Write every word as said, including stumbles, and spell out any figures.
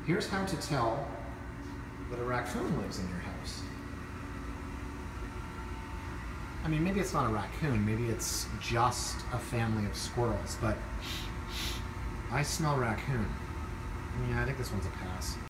Here's how to tell that a raccoon lives in your house. I mean, maybe it's not a raccoon, maybe it's just a family of squirrels, but I smell raccoon. Yeah, I think this one's a pass.